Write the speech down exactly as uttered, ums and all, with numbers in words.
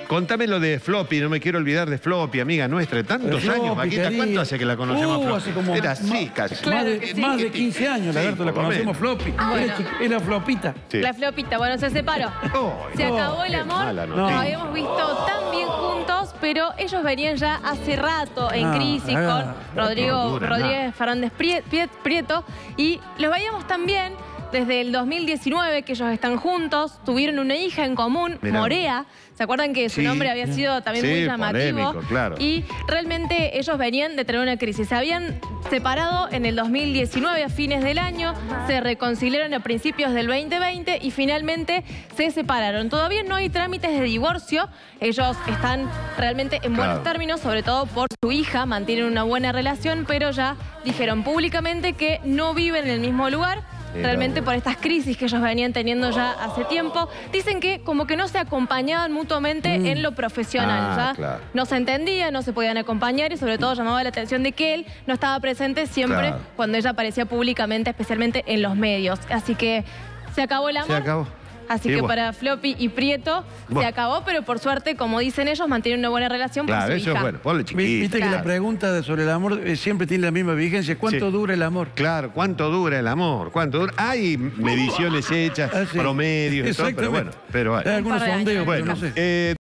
Contame lo de Floppy, no me quiero olvidar de Floppy, amiga nuestra, de tantos Floppy, años, Vaquita. querida. ¿Cuánto hace que la conocemos Uh, a Floppy? hace como Era así más- casi. Claro más, de, que sí. más de quince años, Sí, Lagarto, la por lo conocemos menos. Floppy. Ah, Era, bueno. chiqui- era Flopita. Sí. La Flopita, bueno, se separó. Ay, Se no, acabó el qué amor. mala Nos noticia. habíamos visto tan bien juntos, pero ellos venían ya hace rato en Ah, crisis ah, con Rodrigo no dura Rodríguez nada. Fernández Prie- Prie- Prieto. Y los veíamos también desde el dos mil diecinueve que ellos están juntos. Tuvieron una hija en común, Mirá. Morea. ¿Se acuerdan que su Sí. nombre había sido también Sí, muy llamativo? polémico, claro. Y realmente ellos venían de tener una crisis. Se habían separado en el dos mil diecinueve, a fines del año, se reconciliaron a principios del veinte veinte y finalmente se separaron. Todavía no hay trámites de divorcio. Ellos están realmente en buenos Claro. términos, sobre todo por su hija, mantienen una buena relación, pero ya dijeron públicamente que no viven en el mismo lugar. Mira, Realmente bueno. por estas crisis que ellos venían teniendo ya hace tiempo. Dicen que como que no se acompañaban mutuamente en lo profesional. Ah, ¿ya? claro. No se entendían, no se podían acompañar y sobre todo llamaba la atención de que él no estaba presente siempre Claro. cuando ella aparecía públicamente, especialmente en los medios. Así que se acabó el amor. Se acabó. Así Y que bueno. para Floppy y Prieto se Bueno. acabó, pero por suerte, como dicen ellos, mantienen una buena relación Claro, con su eso hija. es bueno. Ponle Vi- chiquito. Viste que Claro. la pregunta de- sobre el amor eh, siempre tiene la misma vigencia. ¿Cuánto Sí. dura el amor? Claro, ¿cuánto dura el amor? ¿Cuánto dura? Hay mediciones hechas, Ah, sí. promedios y todo, pero bueno, Exactamente. pero hay. Hay algunos Un par de años. sondeos, pero Bueno, no sé. eh,